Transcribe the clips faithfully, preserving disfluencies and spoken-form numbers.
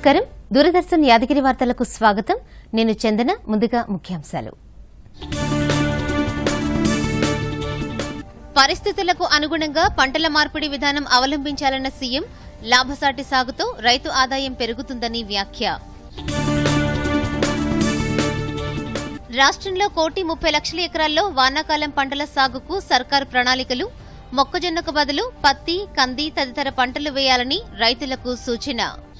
నమస్కారం దూరదర్శన్ యాదగిరి వార్తలకు స్వాగతం నేను చందన ముందుగా ముఖ్యాంశాలు పరిస్థితులకు అనుగుణంగా పంటల మార్పిడి విధానం అవలంబించాలన్న సీఎం లాభసాటి సాగుతో రైతు ఆదాయం పెరుగుతుందని వ్యాఖ్య రాష్ట్రంలో కోటి ముప్పై లక్షల ఎకరాల్లో వానాకాలం పంటల సాగుకు సర్కారు ప్రణాళికలు మొక్కజొన్నకు బదులు పత్తి కంది తదితర పంటలు వేయాలని రైతులకు సూచన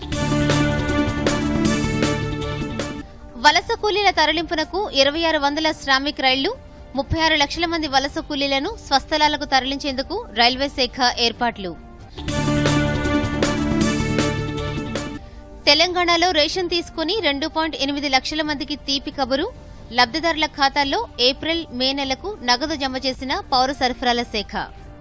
వలస కూలీల తరలింపునకు ఇరవై ఆరు వందల శ్రామిక్ రైళ్లు ముప్పై ఆరు లక్షల మంది వలస కూలీలను స్వస్థలాలకు తరలించేందుకు రైల్వే శాఖ ఏర్పాట్లు తెలంగాణలో రేషన్ తీసుకుని రెండు పాయింట్ ఎనిమిది లక్షల మందికి తీపి కబురు లబ్దిదారుల ఖాతాల్లో ఏప్రిల్ మే నెలకు నగదు జమ చేసిన పౌర సరఫరాల శాఖ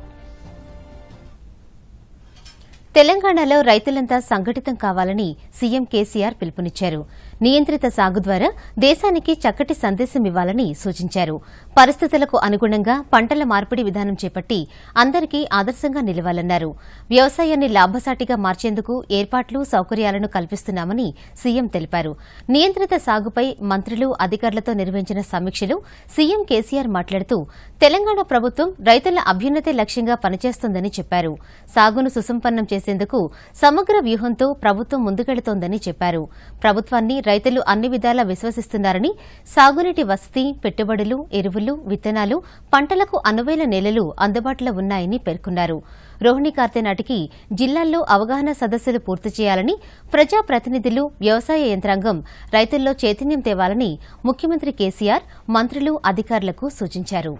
తెలంగాణలో రైతులంతా సంఘటితం కావాలని సీఎం కేసీఆర్ పిలుపునిచ్చారు. నియంత్రిత సాగు ద్వారా దేశానికి చక్కటి సందేశం ఇవ్వాలని సూచించారు. పరిస్థితులకు అనుగుణంగా పంటల మార్పిడి విధానం చేపట్టి అందరికీ ఆదర్శంగా నిలవాలన్నారు. వ్యవసాయాన్ని లాభసాటిగా మార్చేందుకు ఏర్పాట్లు సౌకర్యాలను కల్పిస్తున్నామని సీఎం తెలిపారు. నియంత్రిత సాగుపై మంత్రులు అధికారులతో నిర్వహించిన సమీక్షలో సీఎం కేసీఆర్ మాట్లాడుతూ తెలంగాణ ప్రభుత్వం రైతుల అభ్యున్నతే లక్ష్యంగా పనిచేస్తోందని చెప్పారు. సాగును సుసంపన్నం చేసేందుకు సమగ్ర వ్యూహంతో ప్రభుత్వం ముందుకెళుతోందని చెప్పారు. ప్రభుత్వాన్ని రైతులు అన్ని విధాలా విశ్వసిస్తున్నారని సాగునీటి వసతి పెట్టుబడులు ఎరువులు విత్తనాలు పంటలకు అనువైన నేలలు అందుబాటులో ఉన్నాయని పేర్కొన్నారు. రోహిణి కార్తె నాటికి జిల్లాల్లో అవగాహన సదస్సులు పూర్తి చేయాలని ప్రజాప్రతినిధులు వ్యవసాయ యంత్రాంగం రైతుల్లో చైతన్యం తేవాలని ముఖ్యమంత్రి కేసీఆర్ మంత్రులు అధికారులకు సూచించారు.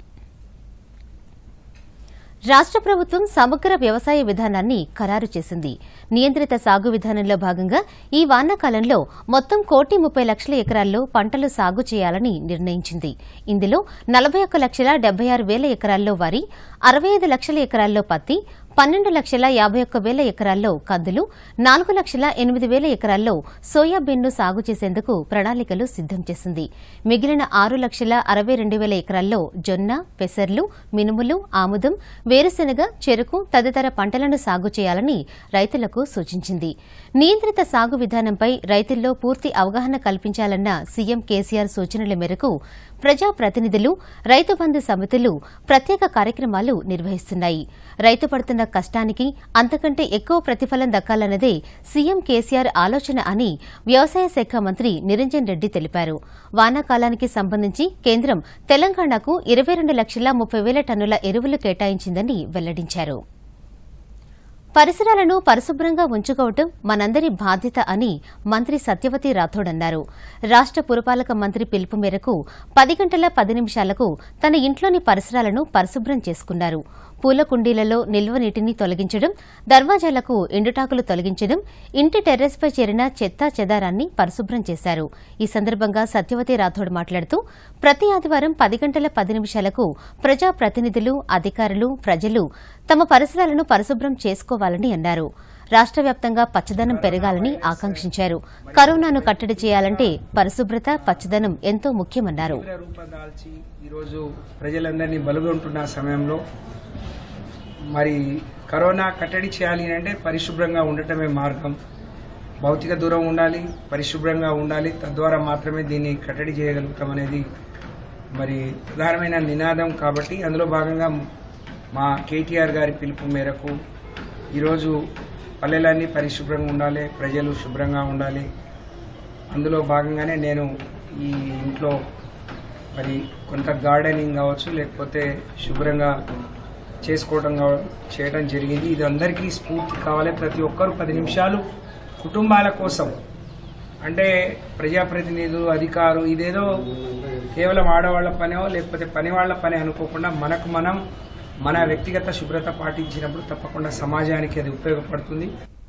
రాష్ట ప్రభుత్వం సమగ్ర వ్యవసాయ విధానాన్ని ఖరారు చేసింది. నియంత్రిత సాగు విధానంలో భాగంగా ఈ వానాకాలంలో మొత్తం కోటి ముప్పై లక్షల ఎకరాల్లో పంటలు సాగు చేయాలని నిర్ణయించింది. ఇందులో నలభై ఒక్క లక్షల డెబ్బై ఆరు వేల ఎకరాల్లో వరి, అరవై ఐదు లక్షల ఎకరాల్లో పత్తి, పన్నెండు లక్షల యాభై ఒక్క వేల ఎకరాల్లో కందులు, నాలుగు లక్షల ఎనిమిది వేల ఎకరాల్లో సోయాబీన్ను సాగు చేసేందుకు ప్రణాళికలు సిద్దం చేసింది. మిగిలిన ఆరు లక్షల అరవై రెండు వేల ఎకరాల్లో జొన్న, పెసర్లు, మినుములు, ఆముదం, వేరుశెనగ, చెరుకు తదితర పంటలను సాగు చేయాలని రైతులకు సూచించింది. నియంత్రిత సాగు విధానంపై రైతుల్లో పూర్తి అవగాహన కల్పించాలన్న సీఎం కేసీఆర్ సూచనల మేరకు ప్రజాప్రతినిధులు రైతు బంధు సమితులు ప్రత్యేక కార్యక్రమాలు నిర్వహిస్తున్నాయి. రైతు పడుతున్న కష్టానికి అంతకంటే ఎక్కువ ప్రతిఫలం దక్కాలన్నదే సీఎం కేసీఆర్ ఆలోచన అని వ్యవసాయ శాఖ మంత్రి నిరంజన్ రెడ్డి తెలిపారు. వానాకాలానికి సంబంధించి కేంద్రం తెలంగాణకు ఇరవై రెండు లక్షల ముప్పై వేల టన్నుల ఎరువులు కేటాయించిందని వెల్లడించారు. పరిసరాలను పరిశుభ్రంగా ఉంచుకోవటం మనందరి బాధ్యత అని మంత్రి సత్యవతి రాథోడ్ అన్నారు. రాష్ట పురపాలక మంత్రి పిలుపు మేరకు పది గంటల పది నిమిషాలకు తన ఇంట్లోని పరిసరాలను పరిశుభ్రం చేసుకున్నారు. పూల కుండీలలో నిల్వ నీటిని తొలగించడం, దర్వాజాలకు ఎండుటాకులు తొలగించడం, ఇంటి టెర్రస్పై చేరిన చెత్తా చెదారాన్ని పరిశుభ్రం చేశారు. ఈ సందర్భంగా సత్యవతి రాథోడ్ మాట్లాడుతూ ప్రతి ఆదివారం పది గంటల పది నిమిషాలకు ప్రజాప్రతినిధులు అధికారులు ప్రజలు తమ పరిసరాలను పరిశుభ్రం చేసుకోవాలని అన్నారు. రాష్ట వ్యాప్తంగా పచ్చదనం పెరగాలని ఆకాంక్షించారు. కరోనాను కట్టడి చేయాలంటే పరిశుభ్రత పచ్చదనం ఎంతో ముఖ్యమన్నారు. మరి కరోనా కట్టడి చేయాలి అంటే పరిశుభ్రంగా ఉండటమే మార్గం. భౌతిక దూరం ఉండాలి, పరిశుభ్రంగా ఉండాలి. తద్వారా మాత్రమే దీన్ని కట్టడి చేయగలుగుతాం అనేది మరి ప్రధానమైన నినాదం. కాబట్టి అందులో భాగంగా మా కేటీఆర్ గారి పిలుపు మేరకు ఈరోజు పల్లెలన్నీ పరిశుభ్రంగా ఉండాలి, ప్రజలు శుభ్రంగా ఉండాలి. అందులో భాగంగానే నేను ఈ ఇంట్లో మరి కొంత గార్డెనింగ్ కావచ్చు, లేకపోతే శుభ్రంగా చేసుకోవడం చేయడం జరిగింది. ఇది అందరికీ స్ఫూర్తి కావాలి. ప్రతి ఒక్కరూ పది నిమిషాలు కుటుంబాల కోసం, అంటే ప్రజాప్రతినిధులు అధికారులు ఇదేదో కేవలం ఆడవాళ్ల పనో లేకపోతే పని వాళ్ల పని అనుకోకుండా మనకు మనం మన వ్యక్తిగత శుభ్రత పాటించినప్పుడు తప్పకుండా సమాజానికి అది ఉపయోగపడుతుంది.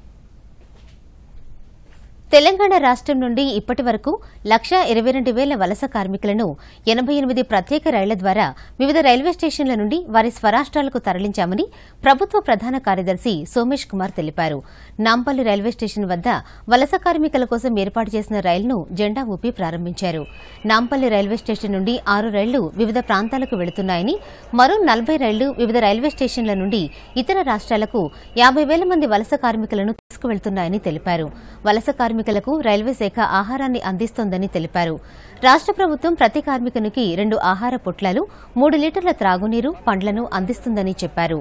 తెలంగాణ రాష్ట్రం నుండి ఇప్పటి వరకు లక్షా ఇరవై రెండు వేల వలస కార్మికులను ఎనబై ఎనిమిది ప్రత్యేక రైళ్ల ద్వారా వివిధ రైల్వే స్టేషన్ల నుండి వారి స్వరాష్ట్రాలకు తరలించామని ప్రభుత్వ ప్రధాన కార్యదర్శి సోమేష్ కుమార్ తెలిపారు. నాంపల్లి రైల్వే స్టేషన్ వద్ద వలస కార్మికుల కోసం ఏర్పాటు చేసిన రైలును జెండా ఊపి ప్రారంభించారు. నాంపల్లి రైల్వే స్టేషన్ నుండి ఆరు రైళ్లు వివిధ ప్రాంతాలకు వెళుతున్నాయని, మరో నలభై రైళ్లు వివిధ రైల్వే స్టేషన్ల నుండి ఇతర రాష్ట్రాలకు యాబై వేల మంది వలస కార్మికులను వెళ్తున్నాయని తెలిపారు. వలస కార్మికులకు రైల్వే శాఖ ఆహారాన్ని అందిస్తోందని తెలిపారు. రాష్ట ప్రభుత్వం ప్రతి కార్మికునికి రెండు ఆహార పొట్లాలు, మూడు లీటర్ల త్రాగునీరు, పండ్లను అందిస్తుందని చెప్పారు.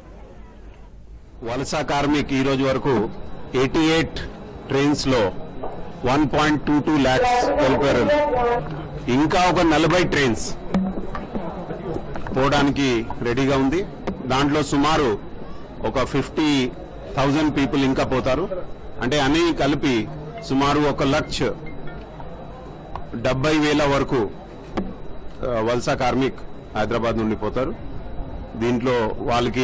వలస కార్మిక్ ఈ రోజు వరకు ఎయిటీ ఎయిట్ ట్రైన్స్ లో one point two two lakhs వెళ్ళిపోయారు. ఇంకా ఒక నలభై ట్రైన్స్ పోవడానికి రెడీగా ఉంది. దాంట్లో సుమారు ఒక ఫిఫ్టీ థౌజండ్ పీపుల్ ఇంకా పోతారు. అంటే అన్ని కలిపి సుమారు ఒక లక్ష డెబ్బై వేల వరకు వలస కార్మిక్ హైదరాబాద్ నుండి పోతారు. దీంట్లో వాళ్ళకి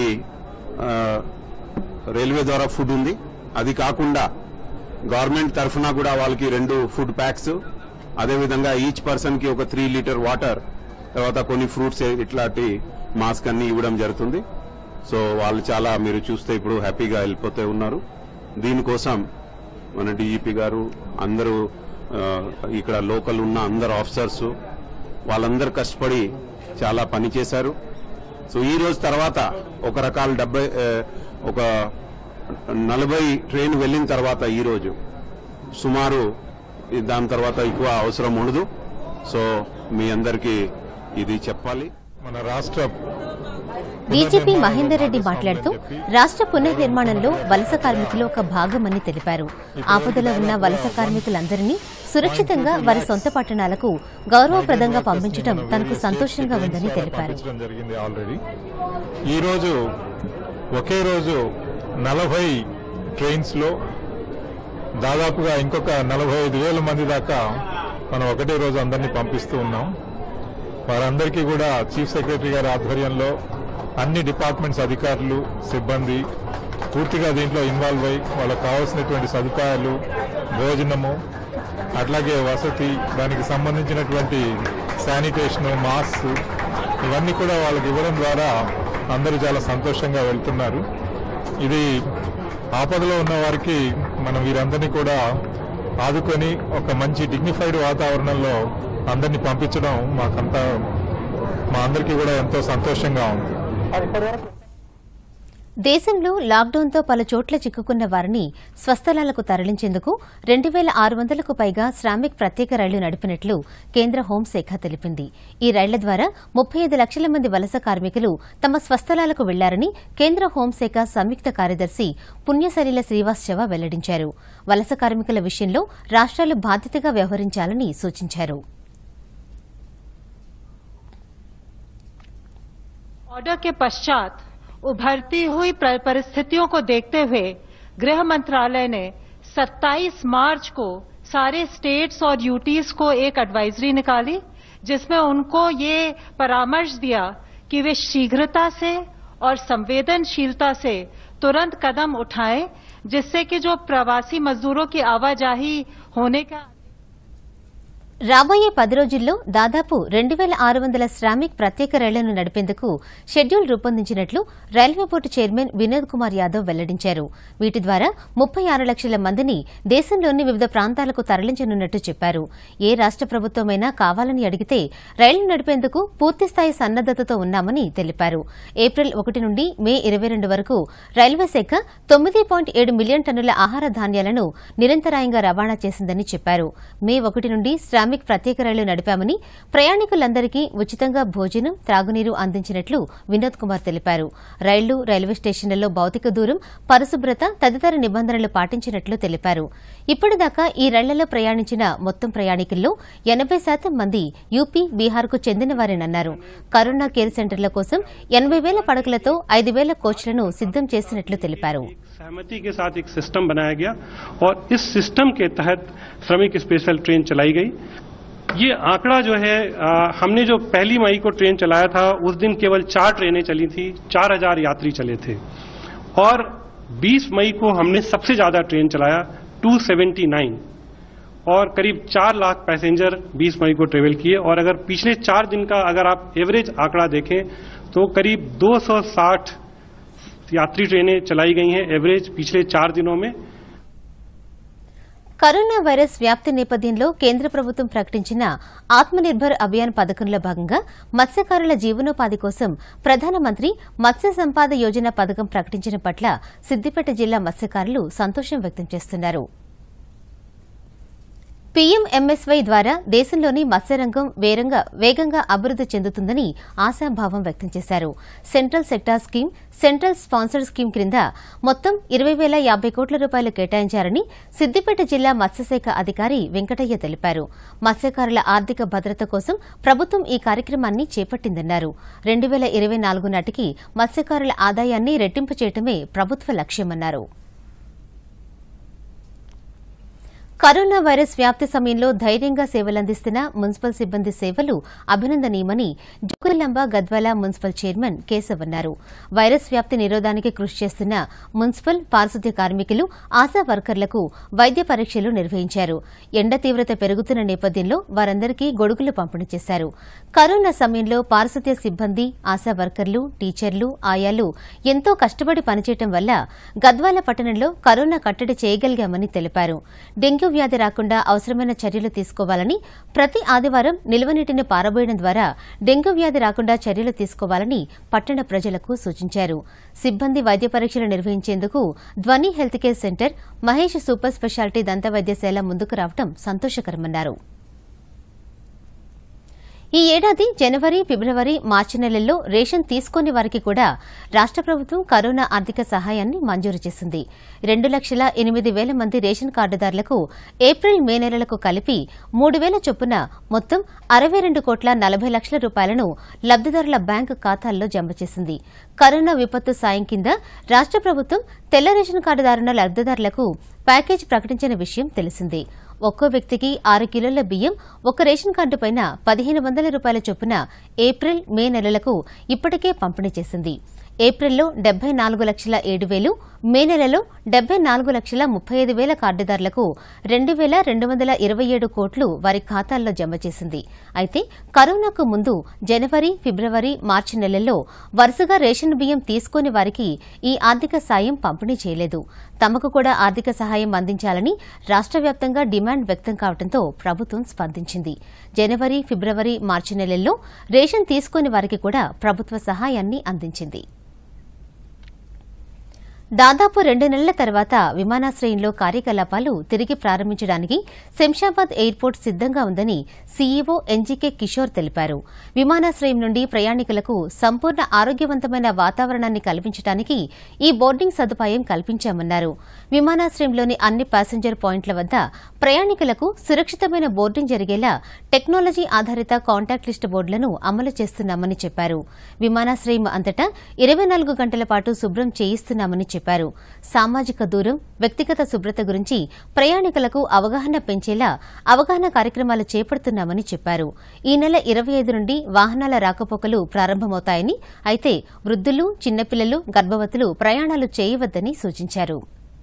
రైల్వే ద్వారా ఫుడ్ ఉంది. అది కాకుండా గవర్నమెంట్ తరఫున కూడా వాళ్ళకి రెండు ఫుడ్ ప్యాక్స్, అదేవిధంగా ఈచ్ పర్సన్ కి ఒక త్రీ లీటర్ వాటర్, తర్వాత కొన్ని ఫ్రూట్స్ ఇట్లాంటి మాస్క్ అన్ని ఇవ్వడం జరుగుతుంది. సో వాళ్ళు చాలా మీరు చూస్తే ఇప్పుడు హ్యాపీగా వెళ్ళిపోతే ఉన్నారు. దీనికోసం మన డీజీపీ గారు అందరూ ఇక్కడ లోకల్ ఉన్న అందరు ఆఫీసర్స్ వాళ్ళందరూ కష్టపడి చాలా పని చేశారు. సో ఈ రోజు తర్వాత ఒక రకాల డెబ్బై ఒక నలభై ట్రైన్ వెళ్లిన తర్వాత ఈ రోజు సుమారు దాని తర్వాత ఎక్కువ అవసరం ఉండదు. సో మీ అందరికీ ఇది చెప్పాలి. మన రాష్ట్ర డీజీపీ మహేందర్ రెడ్డి మాట్లాడుతూ రాష్ట పునర్నిర్మాణంలో వలస కార్మికులు ఒక భాగమని తెలిపారు. ఆపదలో ఉన్న వలస కార్మికులందరినీ సురక్షితంగా వారి సొంత పట్టణాలకు గౌరవప్రదంగా పంపించడం తనకు సంతోషంగా ఉందని తెలిపారు. ఈ రోజు ఒకే రోజు నలభై ట్రైన్స్ లో దాదాపుగా ఇంకొక నలభై ఐదు వేల మంది దాకా మనం ఒకటే రోజు అందరినీ పంపిస్తూ ఉన్నాం. వారందరికీ కూడా చీఫ్ సెక్రటరీ గారి ఆధ్వర్యంలో అన్ని డిపార్ట్మెంట్స్ అధికారులు, సిబ్బంది పూర్తిగా దీంట్లో ఇన్వాల్వ్ అయి వాళ్ళకు కావాల్సినటువంటి సదుపాయాలు, భోజనము, అట్లాగే వసతి, దానికి సంబంధించినటువంటి శానిటేషన్, మాస్క్ ఇవన్నీ కూడా వాళ్ళకి ఇవ్వడం ద్వారా అందరూ చాలా సంతోషంగా వెళ్తున్నారు. ఇది ఆపదలో ఉన్న వారికి మనం వీరందరినీ కూడా ఆదుకొని ఒక మంచి డిగ్నిఫైడ్ వాతావరణంలో అందరినీ పంపించడం మాకంతా మా అందరికీ కూడా ఎంతో సంతోషంగా ఉంది. దేశంలో లాక్డౌన్తో పలు చోట్ల చిక్కుకున్న వారిని స్వస్థలాలకు తరలించేందుకు రెండు వేల ఆరు వందలకు పైగా శ్రామిక్ ప్రత్యేక రైళ్లు నడిపినట్లు కేంద్ర హోంశాఖ తెలిపింది. ఈ రైళ్ల ద్వారా ముప్పై ఐదు లక్షల మంది వలస కార్మికులు తమ స్వస్థలాలకు వెళ్లారని కేంద్ర హోంశాఖ సంయుక్త కార్యదర్శి పుణ్యసలీల శ్రీవాస్తవ వెల్లడించారు. వలస కార్మికుల విషయంలో రాష్ట్రాలు బాధ్యతగా వ్యవహరించాలని సూచించారు. ऑर्डर के पश्चात उभरती हुई परिस्थितियों को देखते हुए गृह मंत्रालय ने सत्ताईस मार्च को सारे स्टेट्स और यूटीज को एक एडवाइजरी निकाली, जिसमें उनको ये परामर्श दिया कि वे शीघ्रता से और संवेदनशीलता से तुरंत कदम उठाएं, जिससे कि जो प्रवासी मजदूरों की आवाजाही होने का రాబోయే పది రోజుల్లో దాదాపు రెండు వేల ఆరు వందల శ్రామిక్ ప్రత్యేక రైళ్లను నడిపేందుకు షెడ్యూల్ రూపొందించినట్లు railway board chairman Vinod Kumar Yadav వెల్లడించారు. వీటి ద్వారా ముప్పై ఆరు లక్షల మందిని దేశంలోని వివిధ ప్రాంతాలకు తరలించనున్నట్టు చెప్పారు. ఏ రాష్ట ప్రభుత్వమైనా కావాలని అడిగితే రైళ్లు నడిపేందుకు పూర్తిస్థాయి సన్నద్దతతో ఉన్నామని తెలిపారు. ఏప్రిల్ ఒకటి నుండి మే ఇరవై రెండు వరకు రైల్వే శాఖ తొమ్మిది పాయింట్ ఏడు మిలియన్ టన్నుల ఆహార ధాన్యాలను నిరంతరాయంగా రవాణా చేసిందని చెప్పారు. మే ఒకటి నుండి శ్రామిక్ ప్రత్యేక రైళ్లు నడిపామని, ప్రయాణికులందరికీ ఉచితంగా భోజనం, త్రాగునీరు అందించినట్లు వినోద్ కుమార్ తెలిపారు. రైళ్లు, రైల్వే స్టేషన్లలో భౌతిక దూరం, పరిశుభ్రత తదితర నిబంధనలు పాటించినట్లు తెలిపారు. ఇప్పటిదాకా ఈ రైళ్లలో ప్రయాణించిన మొత్తం ప్రయాణికుల్లో ఎనబై శాతం మంది యూపీ, బీహార్కు చెందినవారేనన్నారు. కరోనా కేర్ సెంటర్ల కోసం ఎనబై వేల పడకలతో ఐదు వేల కోచ్లను సిద్దం చేసినట్లు తెలిపారు. सहमति के साथ एक सिस्टम बनाया गया और इस सिस्टम के तहत श्रमिक स्पेशल ट्रेन चलाई गई. ये आंकड़ा जो है आ, हमने जो पहली मई को ट्रेन चलाया था उस दिन केवल चार ट्रेनें चली थी, चार हजार यात्री चले थे. और बीस मई को हमने सबसे ज्यादा ट्रेन चलाया दो सौ उन्यासी और करीब चार लाख पैसेंजर बीस मई को ट्रेवल किए. और अगर पिछले चार दिन का अगर आप एवरेज आंकड़ा देखें तो करीब दो सौ साठ यात्री ट्रेनें चलाई गई हैं एवरेज पिछले चार दिनों में. కరోనా వైరస్ వ్యాప్తి నేపథ్యంలో కేంద్ర ప్రభుత్వం ప్రకటించిన ఆత్మనిర్భర్ అభియాన్ పథకంలో భాగంగా మత్స్యకారుల జీవనోపాధి కోసం ప్రధానమంత్రి మత్స్య సంపాద యోజన పథకం ప్రకటించిన పట్ల సిద్దిపేట జిల్లా మత్స్యకారులు సంతోషం వ్యక్తం చేస్తున్నారు. పీఎంఎంఎస్వై ద్వారా దేశంలోని మత్స్యరంగం వేగంగా అభివృద్ది చెందుతుందని ఆశాభావం వ్యక్తం చేశారు. Central sector scheme, central sponsored scheme క్రింద మొత్తం ఇరవై వేల యాబై కోట్ల రూపాయలు కేటాయించారని సిద్దిపేట జిల్లా మత్స్యశాఖ అధికారి వెంకటయ్య తెలిపారు. మత్స్యకారుల ఆర్థిక భద్రత కోసం ప్రభుత్వం ఈ కార్యక్రమాన్ని చేపట్టిందన్నారు. రెండు వేల ఇరవై నాలుగు నాటికి మత్స్యకారుల ఆదాయాన్ని రెట్టింపు చేయడమే ప్రభుత్వ లక్ష్యమన్నారు. కరోనా వైరస్ వ్యాప్తి సమయంలో ధైర్యంగా సేవలందిస్తున్న మున్సిపల్ సిబ్బంది సేవలు అభినందనీయమని జోగులాంబ గద్వాల మున్సిపల్ చైర్మన్ కేశవ్ అన్నారు. వైరస్ వ్యాప్తి నిరోధానికి కృషి చేస్తున్న మున్సిపల్ పారిశుద్ధ్య కార్మికులు, ఆశా వర్కర్లకు వైద్య పరీక్షలు నిర్వహించారు. ఎండ తీవ్రత పెరుగుతున్న నేపథ్యంలో వారందరికీ గొడుగులు పంపిణీ చేశారు. కరోనా సమయంలో పారిశుద్ధ్య సిబ్బంది, ఆశా వర్కర్లు, టీచర్లు, ఆయాలు ఎంతో కష్టపడి పనిచేయడం వల్ల గద్వాల పట్టణంలో కరోనా కట్టడి చేయగలిగామని తెలిపారు. డెంగ్యూ వ్యాధి రాకుండా అవసరమైన చర్యలు తీసుకోవాలని, ప్రతి ఆదివారం నిల్వనీటిని పారబోయడం ద్వారా డెంగ్యూ వ్యాధి రాకుండా చర్యలు తీసుకోవాలని పట్టణ ప్రజలకు సూచించారు. సిబ్బంది వైద్య పరీక్షలు నిర్వహించేందుకు Dhwani health care centre, Mahesh super speciality దంత వైద్యశాల ముందుకు రావడం సంతోషకరమన్నారు. ఈ ఏడాది జనవరి, ఫిబ్రవరి, మార్చి నెలల్లో రేషన్ తీసుకోని వారికి కూడా రాష్ట ప్రభుత్వం కరోనా ఆర్థిక సహాయాన్ని మంజూరు చేసింది. రెండు లక్షల ఎనిమిది వేల మంది రేషన్ కార్డుదారులకు ఏప్రిల్, మే నెలలకు కలిపి మూడు వేల చొప్పున మొత్తం అరవై రెండు కోట్ల నలభై లక్షల రూపాయలను లబ్దిదారుల బ్యాంకు ఖాతాల్లో జమ చేసింది. కరోనా విపత్తు సాయం కింద రాష్ట ప్రభుత్వం తెల్ల రేషన్ కార్డుదారుల లబ్దిదారులకు ప్యాకేజ్ ప్రకటించిన విషయం తెలిసిందే. ఒక్కో వ్యక్తికి ఆరు కిలోల బియ్యం ఒక రేషన్ కార్డు పైన పదిహేను వందల రూపాయల చొప్పున ఏప్రిల్, మే నెలలకు ఇప్పటికే పంపిణీ చేసింది. ఏప్రిల్లో డెబ్బై నాలుగు లక్షల ఏడు వేలు, మే నెలలో డెబ్బై నాలుగు లక్షల ముప్పై ఐదు వేల కార్డుదారులకు రెండు వేల రెండు వందల ఇరవై ఏడు కోట్లు వారి ఖాతాల్లో జమ చేసింది. అయితే కరోనాకు ముందు జనవరి, ఫిబ్రవరి, మార్చి నెలల్లో వరుసగా రేషన్ బియ్యం తీసుకోని వారికి ఈ ఆర్థిక సాయం పంపిణీ చేయలేదు. తమకు కూడా ఆర్థిక సహాయం అందించాలని రాష్ట వ్యాప్తంగా డిమాండ్ వ్యక్తం కావడంతో ప్రభుత్వం స్పందించింది. జనవరి, ఫిబ్రవరి, మార్చి నెలల్లో రేషన్ తీసుకోని వారికి కూడా ప్రభుత్వ సహాయాన్ని అందించింది. దాదాపు రెండు నెలల తర్వాత విమానాశ్రయంలో కార్యకలాపాలు తిరిగి ప్రారంభించడానికి శంషాబాద్ ఎయిర్పోర్ట్ సిద్దంగా ఉందని సీఈఓ ఎన్జీకే కిషోర్ తెలిపారు. విమానాశ్రయం నుండి ప్రయాణికులకు సంపూర్ణ ఆరోగ్యవంతమైన వాతావరణాన్ని కల్పించడానికి ఈ బోర్డింగ్ సదుపాయం కల్పించామన్నారు. విమానాశ్రయంలోని అన్ని ప్యాసింజర్ పాయింట్ల వద్ద ప్రయాణికులకు సురక్షితమైన బోర్డింగ్ జరిగేలా టెక్నాలజీ ఆధారిత కాంటాక్ట్ లిస్ట్ బోర్డులను అమలు చేస్తున్నామని చెప్పారు. విమానాశ్రయం అంతటా ఇరవై నాలుగు గంటల పాటు శుభ్రం చేయిస్తున్నామని చెప్పారు. సామాజిక దూరం, వ్యక్తిగత శుభ్రత గురించి ప్రయాణికులకు అవగాహన పెంచేలా అవగాహన కార్యక్రమాలు చేపడుతున్నామని చెప్పారు. ఈ నెల ఇరవై ఐదు నుండి వాహనాల రాకపోకలు ప్రారంభమవుతాయని, అయితే వృద్ధులు, చిన్నపిల్లలు, గర్భవతులు ప్రయాణాలు చేయవద్దని సూచించారు.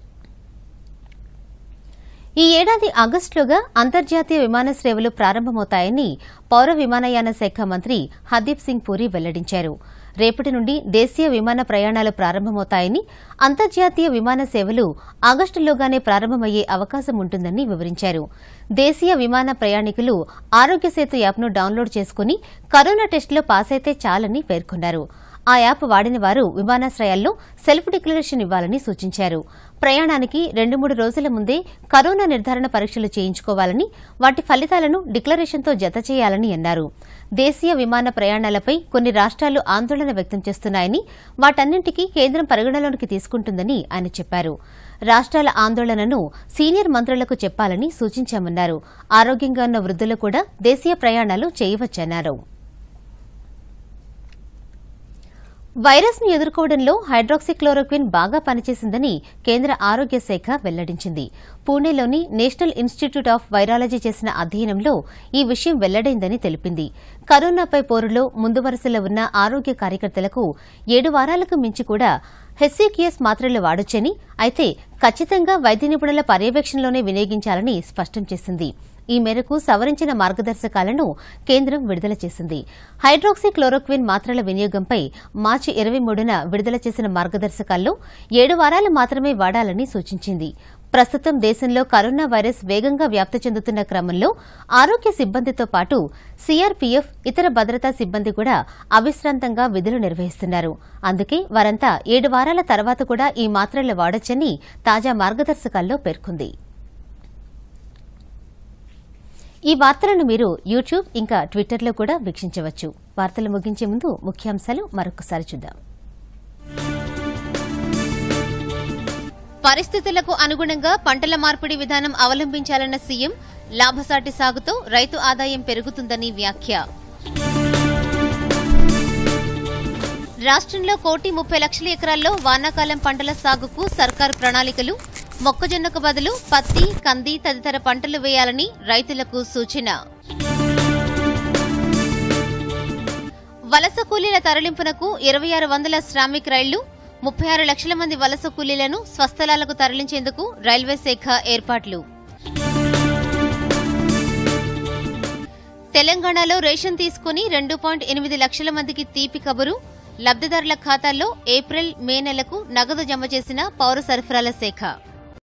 ఈ ఏడాది ఆగస్టులోగా అంతర్జాతీయ విమాన సేవలు ప్రారంభమవుతాయని పౌర విమానయాన శాఖ మంత్రి హర్దీప్ సింగ్ పూరి వెల్లడించారు. రేపటి నుండి దేశీయ విమాన ప్రయాణాలు ప్రారంభమవుతాయని, అంతర్జాతీయ విమాన సేవలు ఆగస్టులోగానే ప్రారంభమయ్యే అవకాశం ఉంటుందని వివరించారు. దేశీయ విమాన ప్రయాణికులు ఆరోగ్య సేతు యాప్ను డౌన్లోడ్ చేసుకుని కరోనా టెస్టులో పాస్ అయితే చాలని పేర్కొన్నారు. ఆ యాప్ వాడిన వారు విమానాశ్రయాల్లో సెల్ఫ్ డిక్లరేషన్ ఇవ్వాలని సూచించారు. ప్రయాణానికి రెండు మూడు రోజుల ముందే కరోనా నిర్ధారణ పరీక్షలు చేయించుకోవాలని, వాటి ఫలితాలను డిక్లరేషన్తో జత చేయాలని అన్నారు. దేశీయ విమాన ప్రయాణాలపై కొన్ని రాష్ట్రాలు ఆందోళన వ్యక్తం చేస్తున్నాయని, వాటన్నింటికీ కేంద్రం పరిగణలోకి తీసుకుంటుందని ఆయన చెప్పారు. రాష్ట్రాల ఆందోళనను సీనియర్ మంత్రులకు చెప్పాలని సూచించామన్నారు. ఆరోగ్యంగా ఉన్న వృద్ధులు కూడా దేశీయ ప్రయాణాలు చేయవచ్చన్నారు. వైరస్ ను ఎదుర్కోవడంలో హైడ్రాక్సిక్లోరోక్విన్ బాగా పనిచేసిందని కేంద్ర ఆరోగ్య శాఖ వెల్లడించింది. పూణేలోని నేషనల్ ఇన్స్టిట్యూట్ ఆఫ్ వైరాలజీ చేసిన అధ్యయనంలో ఈ విషయం వెల్లడైందని తెలిపింది. కరోనాపై పోరులో ముందు వరుసలో ఉన్న ఆరోగ్య కార్యకర్తలకు ఏడు వారాలకు మించి కూడా హెచ్సీక్యూఎస్ మాత్రలు వాడొచ్చని, అయితే ఖచ్చితంగా వైద్య నిపుణుల పర్యవేక్షణలోనే వినియోగించాలని స్పష్టం చేసింది. ఈ మేరకు సవరించిన మార్గదర్శకాలను కేంద్రం విడుదల చేసింది. హైడ్రాక్సిక్లోరోక్విన్ మాత్రల వినియోగంపై మార్చి ఇరవై మూడున విడుదల చేసిన మార్గదర్శకాల్లో ఏడు వారాలు మాత్రమే వాడాలని సూచించింది. ప్రస్తుతం దేశంలో కరోనా వైరస్ వేగంగా వ్యాప్తి చెందుతున్న క్రమంలో ఆరోగ్య సిబ్బందితో పాటు సీఆర్పీఎఫ్ ఇతర భద్రతా సిబ్బంది కూడా అవిశ్రాంతంగా విధులు నిర్వహిస్తున్నారు. అందుకే వారంతా ఏడు వారాల తర్వాత కూడా ఈ మాత్రలు వాడొచ్చని తాజా మార్గదర్శకాల్లో పేర్కొంది. ఈ వార్తలను మీరు యూట్యూబ్ ఇంకా ట్విట్టర్లో కూడా వీక్షించవచ్చు. వార్తలు ముగించే ముందు ముఖ్యాంశాలు మరొకసారి చూద్దాం. పరిస్థితులకు అనుగుణంగా పంటల మార్పిడి విధానం అవలంబించాలన్న సీఎం, లాభసాటి సాగుతో రైతు ఆదాయం పెరుగుతుందని వ్యాఖ్య. రాష్ట్రంలో కోటి ముప్పై లక్షల ఎకరాల్లో వానాకాలం పంటల సాగుకు సర్కారు ప్రణాళికలు, మొక్కజొన్నకు బదులు పత్తి, కంది తదితర పంటలు వేయాలని రైతులకు సూచన. వలస కూలీల తరలింపునకు ఇరవై ఆరు వందల శ్రామిక్ రైళ్లు, ముప్పై ఆరు లక్షల మంది వలస కూలీలను స్వస్థలాలకు తరలించేందుకు రైల్వే శాఖ ఏర్పాట్లు. తెలంగాణలో రేషన్ తీసుకుని రెండు పాయింట్ ఎనిమిది లక్షల మందికి తీపి కబురు, లబ్దిదారుల ఖాతాల్లో ఏప్రిల్, మే నెలకు నగదు జమ చేసిన పౌర సరఫరాల శాఖ.